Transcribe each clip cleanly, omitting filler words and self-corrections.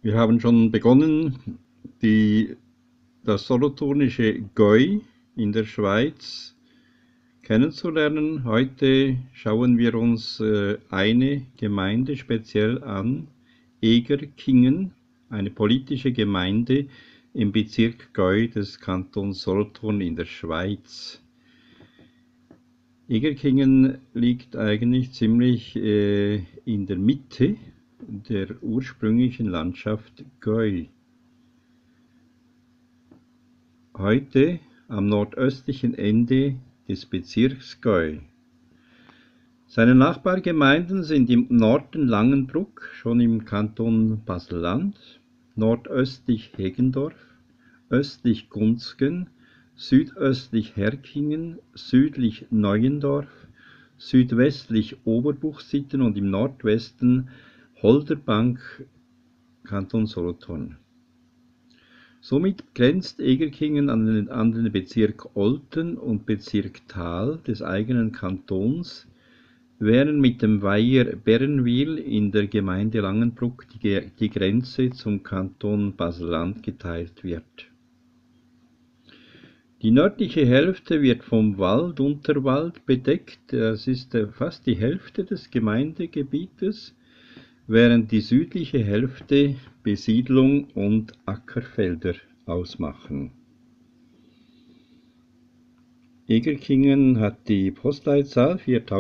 Wir haben schon begonnen, das solothurnische Goi in der Schweiz kennenzulernen. Heute schauen wir uns eine Gemeinde speziell an, Egerkingen, eine politische Gemeinde im Bezirk Goi des Kantons Solothurn in der Schweiz. Egerkingen liegt eigentlich ziemlich in der Mitte der ursprünglichen Landschaft Goi. Heute am nordöstlichen Ende des Bezirks Goi. Seine Nachbargemeinden sind im Norden Langenbruck, schon im Kanton Basel-Land, nordöstlich Heggendorf, östlich Gunzgen, südöstlich Herkingen, südlich Neuendorf, südwestlich Oberbuchsitten und im Nordwesten Holderbank, Kanton Solothurn. Somit grenzt Egerkingen an den Bezirk Olten und Bezirk Thal des eigenen Kantons, während mit dem Weiher Bernwil in der Gemeinde Langenbruck die Grenze zum Kanton Basel-Land geteilt wird. Die nördliche Hälfte wird vom Unterwald bedeckt, das ist fast die Hälfte des Gemeindegebietes, während die südliche Hälfte Besiedlung und Ackerfelder ausmachen. Egerkingen hat die Postleitzahl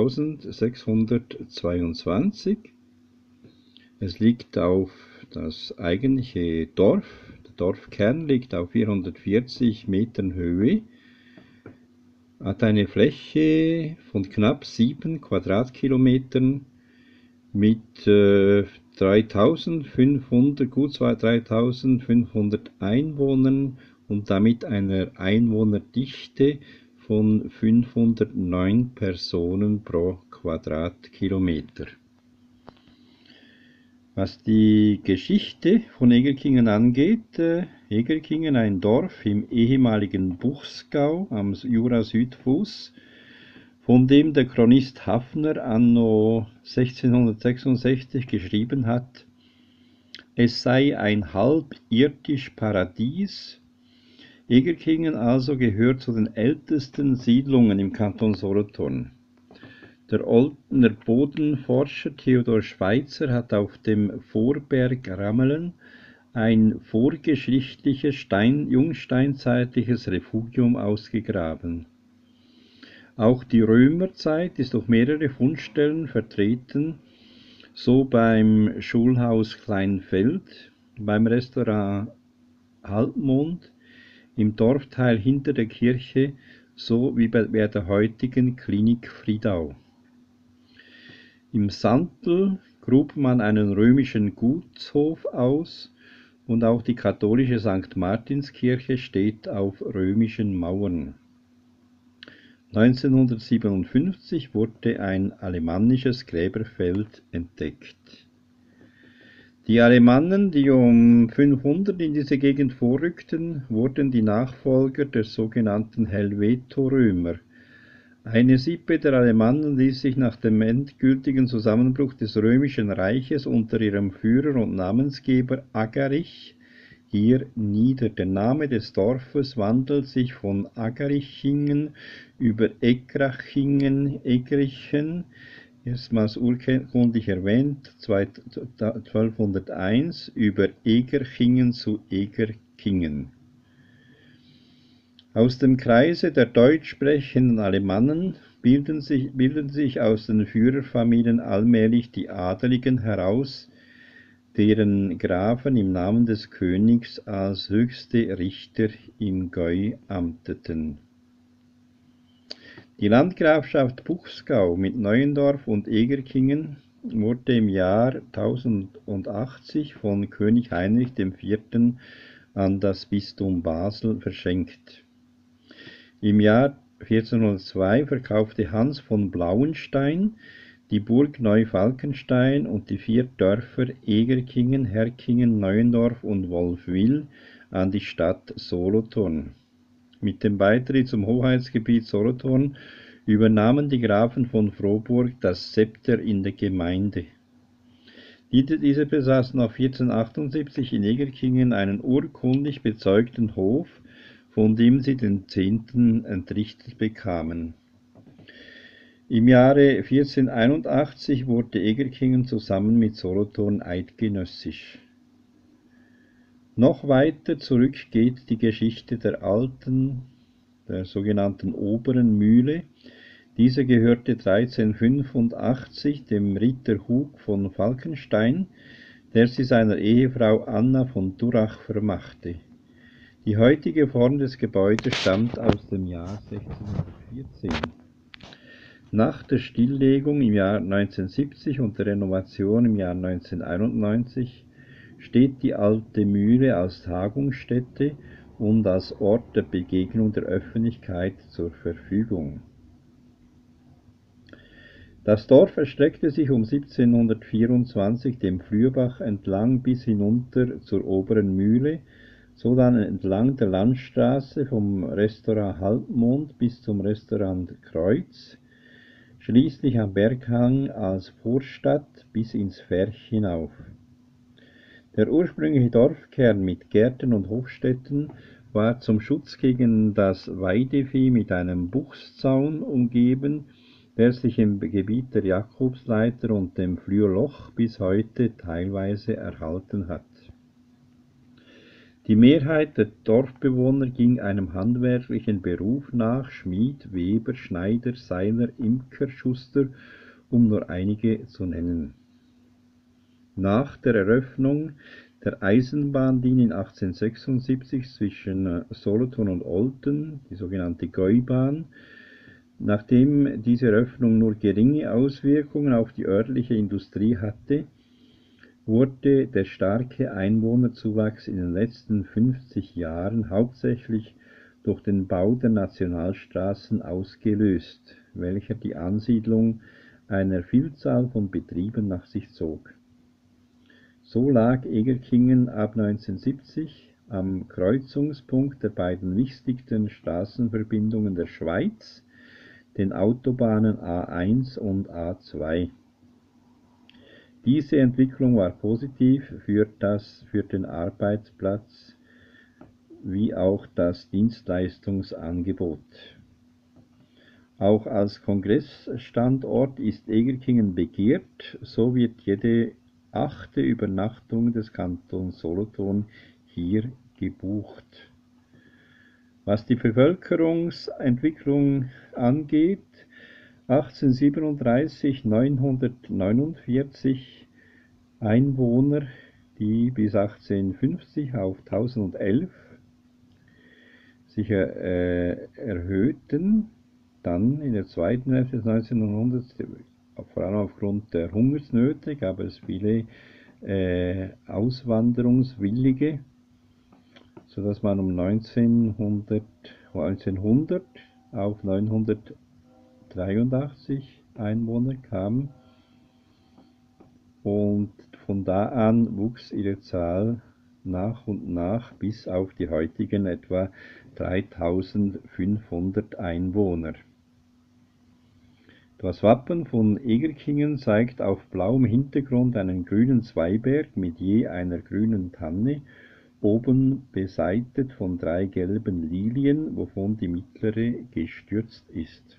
4622. Es liegt auf das eigentliche Dorf. Der Dorfkern liegt auf 440 Metern Höhe, hat eine Fläche von knapp 7 Quadratkilometern mit gut 3500 Einwohnern und damit einer Einwohnerdichte von 509 Personen pro Quadratkilometer. Was die Geschichte von Egerkingen angeht, Egerkingen, ein Dorf im ehemaligen Buchsgau am Jura-Südfuss, von dem der Chronist Hafner anno 1666 geschrieben hat, es sei ein halb irdisch Paradies. Egerkingen also gehört zu den ältesten Siedlungen im Kanton Solothurn. Der Oltener Bodenforscher Theodor Schweitzer hat auf dem Vorberg Rammelen ein vorgeschichtliches jungsteinzeitliches Refugium ausgegraben. Auch die Römerzeit ist durch mehrere Fundstellen vertreten, so beim Schulhaus Kleinfeld, beim Restaurant Halbmond, im Dorfteil hinter der Kirche sowie bei der heutigen Klinik Friedau. Im Sandl grub man einen römischen Gutshof aus und auch die katholische St. Martinskirche steht auf römischen Mauern. 1957 wurde ein alemannisches Gräberfeld entdeckt. Die Alemannen, die um 500 in diese Gegend vorrückten, wurden die Nachfolger der sogenannten Helvetorömer. Eine Sippe der Alemannen ließ sich nach dem endgültigen Zusammenbruch des Römischen Reiches unter ihrem Führer und Namensgeber Agarich hier nieder. Der Name des Dorfes wandelt sich von Agarichingen über Egrachingen, Egrichen, erstmals urkundlich erwähnt, 1201, über Egerkingen zu Egerkingen. Aus dem Kreise der deutsch sprechenden Alemannen bilden sich aus den Führerfamilien allmählich die Adeligen heraus, deren Grafen im Namen des Königs als höchste Richter im Goi amteten. Die Landgrafschaft Buchsgau mit Neuendorf und Egerkingen wurde im Jahr 1080 von König Heinrich IV. An das Bistum Basel verschenkt. Im Jahr 1402 verkaufte Hans von Blauenstein die Burg Neufalkenstein und die 4 Dörfer Egerkingen, Herkingen, Neuendorf und Wolfwil an die Stadt Solothurn. Mit dem Beitritt zum Hoheitsgebiet Solothurn übernahmen die Grafen von Frohburg das Zepter in der Gemeinde. Diese besaßen auf 1478 in Egerkingen einen urkundlich bezeugten Hof, von dem sie den Zehnten entrichtet bekamen. Im Jahre 1481 wurde Egerkingen zusammen mit Solothurn eidgenössisch. Noch weiter zurück geht die Geschichte der alten, der sogenannten Oberen Mühle. Diese gehörte 1385 dem Ritter Hug von Falkenstein, der sie seiner Ehefrau Anna von Durach vermachte. Die heutige Form des Gebäudes stammt aus dem Jahr 1614. Nach der Stilllegung im Jahr 1970 und der Renovation im Jahr 1991 steht die alte Mühle als Tagungsstätte und als Ort der Begegnung der Öffentlichkeit zur Verfügung. Das Dorf erstreckte sich um 1724 dem Flürbach entlang bis hinunter zur Oberen Mühle, sodann entlang der Landstraße vom Restaurant Halbmond bis zum Restaurant Kreuz, schließlich am Berghang als Vorstadt bis ins Ferch hinauf. Der ursprüngliche Dorfkern mit Gärten und Hofstätten war zum Schutz gegen das Weidevieh mit einem Buchszaun umgeben, der sich im Gebiet der Jakobsleiter und dem Flürloch bis heute teilweise erhalten hat. Die Mehrheit der Dorfbewohner ging einem handwerklichen Beruf nach: Schmied, Weber, Schneider, Seiler, Imker, Schuster, um nur einige zu nennen. Nach der Eröffnung der Eisenbahnlinie 1876 zwischen Solothurn und Olten, die sogenannte Gäubahn, nachdem diese Eröffnung nur geringe Auswirkungen auf die örtliche Industrie hatte, wurde der starke Einwohnerzuwachs in den letzten 50 Jahren hauptsächlich durch den Bau der Nationalstraßen ausgelöst, welcher die Ansiedlung einer Vielzahl von Betrieben nach sich zog. So lag Egerkingen ab 1970 am Kreuzungspunkt der beiden wichtigsten Straßenverbindungen der Schweiz, den Autobahnen A1 und A2. Diese Entwicklung war positiv für den Arbeitsplatz wie auch das Dienstleistungsangebot. Auch als Kongressstandort ist Egerkingen begehrt, so wird jede 8. Übernachtung des Kantons Solothurn hier gebucht. Was die Bevölkerungsentwicklung angeht, 1837 949 Einwohner, die bis 1850 auf 1011 sich erhöhten. Dann in der zweiten Hälfte des 19. Jahrhunderts, vor allem aufgrund der Hungersnöte, gab es viele Auswanderungswillige, sodass man um 1900 auf 983 Einwohner kam, und von da an wuchs ihre Zahl nach und nach bis auf die heutigen etwa 3500 Einwohner. Das Wappen von Egerkingen zeigt auf blauem Hintergrund einen grünen Zweiberg mit je einer grünen Tanne, oben beseitet von 3 gelben Lilien, wovon die mittlere gestürzt ist.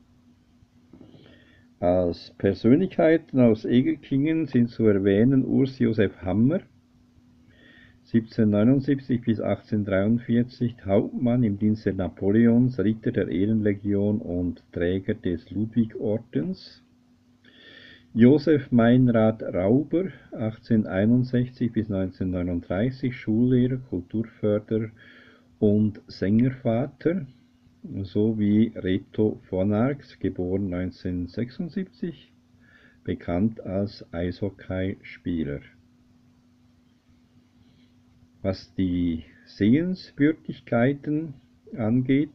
Als Persönlichkeiten aus Egerkingen sind zu erwähnen Urs Joseph Hammer, 1779 bis 1843 Hauptmann im Dienste Napoleons, Ritter der Ehrenlegion und Träger des Ludwig-Ordens. Joseph Meinrad Rauber, 1861 bis 1939, Schullehrer, Kulturförderer und Sängervater, sowie Reto von Arx, geboren 1976, bekannt als Eishockeyspieler. Was die Sehenswürdigkeiten angeht,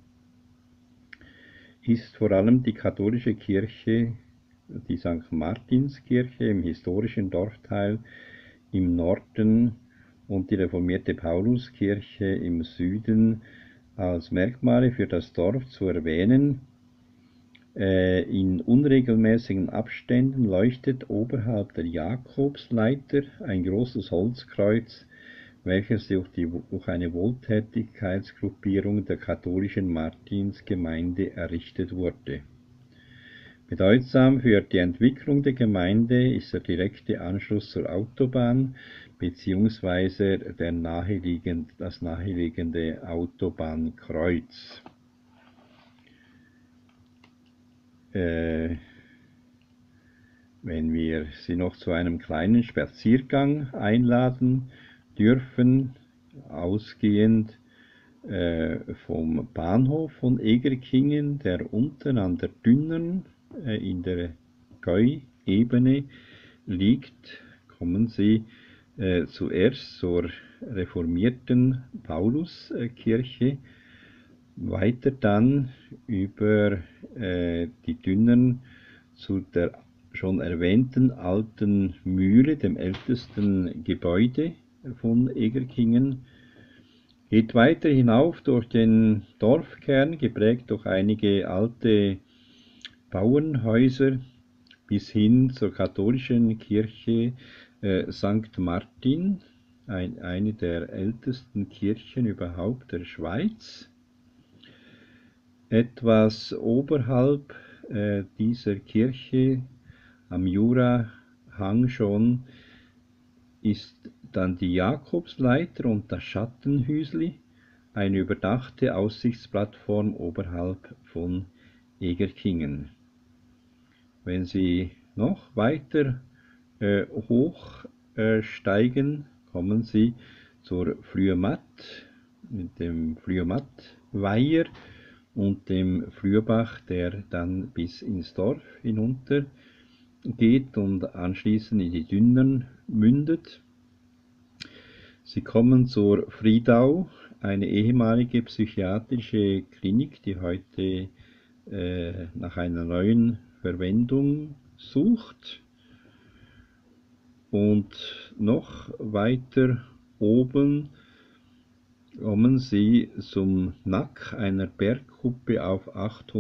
ist vor allem die katholische Kirche, die St. Martinskirche im historischen Dorfteil im Norden und die reformierte Pauluskirche im Süden als Merkmale für das Dorf zu erwähnen. In unregelmäßigen Abständen leuchtet oberhalb der Jakobsleiter ein großes Holzkreuz, welches durch eine Wohltätigkeitsgruppierung der katholischen Martinsgemeinde errichtet wurde. Bedeutsam für die Entwicklung der Gemeinde ist der direkte Anschluss zur Autobahn bzw. das nahegelegene Autobahnkreuz. Wenn wir Sie noch zu einem kleinen Spaziergang einladen dürfen, ausgehend vom Bahnhof von Egerkingen, der unten an der Dünnern in der Gäu-Ebene liegt, kommen Sie zuerst zur reformierten Pauluskirche, weiter dann über die Dünnern zu der schon erwähnten alten Mühle, dem ältesten Gebäude von Egerkingen, geht weiter hinauf durch den Dorfkern, geprägt durch einige alte Bauernhäuser, bis hin zur katholischen Kirche St. Martin, eine der ältesten Kirchen überhaupt der Schweiz. Etwas oberhalb dieser Kirche, am Jurahang schon, ist dann die Jakobsleiter und das Schattenhüsli, eine überdachte Aussichtsplattform oberhalb von Egerkingen. Wenn Sie noch weiter hochsteigen, kommen Sie zur Flüematt, mit dem Flüemattweiher und dem Flüebach, der dann bis ins Dorf hinunter geht und anschließend in die Dünnern mündet. Sie kommen zur Friedau, eine ehemalige psychiatrische Klinik, die heute nach einer neuen Verwendung sucht. Und noch weiter oben kommen Sie zum Nack, einer Bergkuppe auf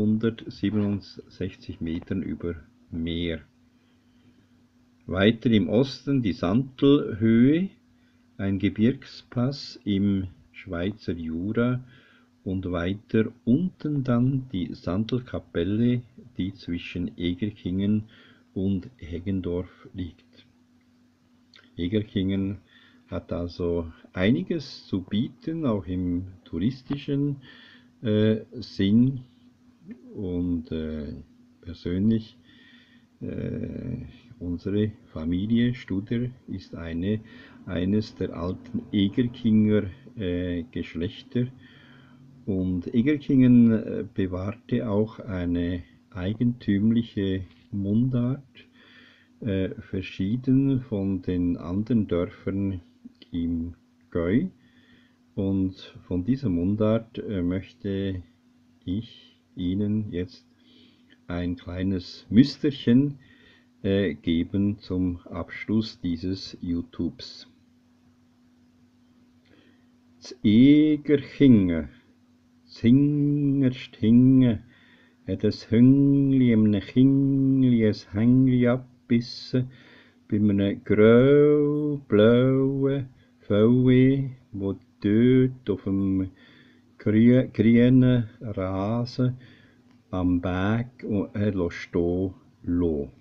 867 Metern über Meer. Weiter im Osten die Santelhöhe, ein Gebirgspass im Schweizer Jura, und weiter unten dann die Santelkapelle, die zwischen Egerkingen und Heggendorf liegt. Egerkingen hat also einiges zu bieten, auch im touristischen Sinn, und persönlich unsere Familie Studer ist eines der alten Egerkinger Geschlechter, und Egerkingen bewahrte auch eine eigentümliche Mundart, verschieden von den anderen Dörfern im Gäu, und von dieser Mundart möchte ich Ihnen jetzt ein kleines Müsterchen geben zum Abschluss dieses YouTubes. Z'Egerkingen, z'Hingerst Hinge, hat es Hüngli Chingli es Hängli abbissen, bei einem grau-blauen Fell, wo dort auf dem grünen Rasen am Berg stehen lassen.